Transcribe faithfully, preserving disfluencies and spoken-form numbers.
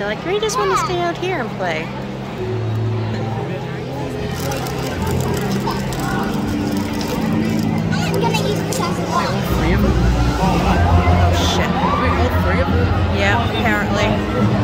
They're like, we just want to stay out here and play. I'm gonna use possessive water. Three of them? Oh shit. Wait, all three of them? Yeah, apparently.